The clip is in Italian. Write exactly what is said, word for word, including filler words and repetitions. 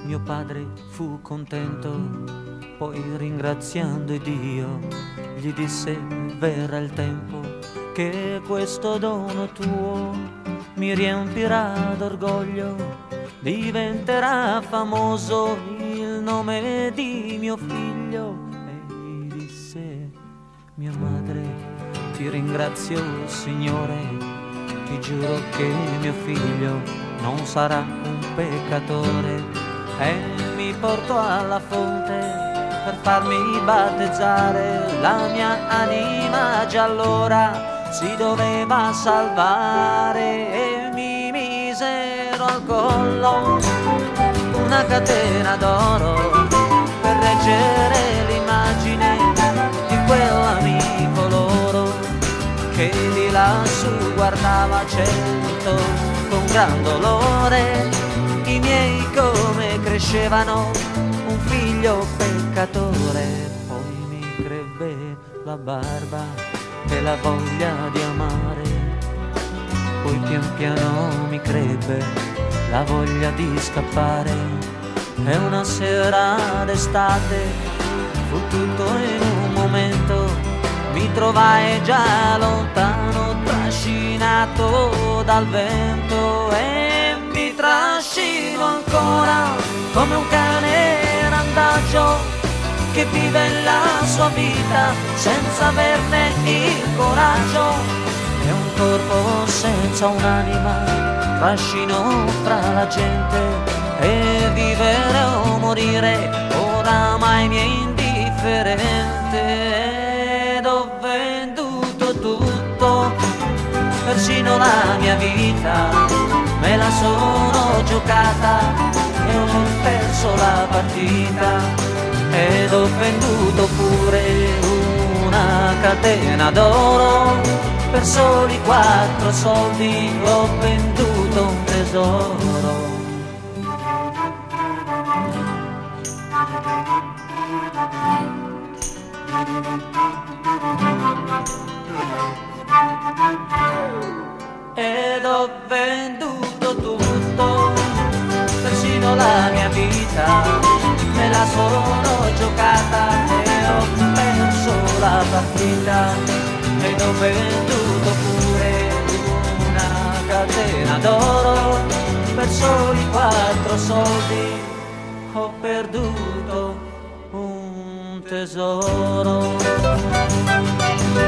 Mio padre fu contento, poi ringraziando Dio gli disse: verrà il tempo che questo dono tuo mi riempirà d'orgoglio, diventerà famoso il nome di mio figlio. E gli disse mia madre: ti ringrazio Signore, ti giuro che mio figlio non sarà un peccatore. E mi portò alla fonte per farmi battezzare, la mia anima già allora si doveva salvare. E mi misero al collo una catena d'oro per reggere l'immagine di quell'amico loro che di lassù guardava certo con gran dolore i miei come crescevano, un figlio peccatore. Poi mi crebbe la barba e la voglia di amare, poi pian piano mi crebbe la voglia di scappare. E una sera d'estate fu tutto in un momento, mi trovai già lontano, trascinato dal vento. E mi trascino ancora come un cane randagio che vive la sua vita senza averne il coraggio. È un corpo senza un'anima, trascino fra la gente, e vivere o morire oramai mi è indifferente. Ed ho venduto tutto, persino la mia vita, me la sono giocata e ho perso la partita. Ed ho venduto pure una catena d'oro, per soli quattro soldi ho venduto un tesoro. Ed ho venduto tutto, persino la mia vita, me la sono giocata e ho perso la partita. Ed ho venduto pure una catena d'oro, per soli quattro soldi ho perduto un tesoro.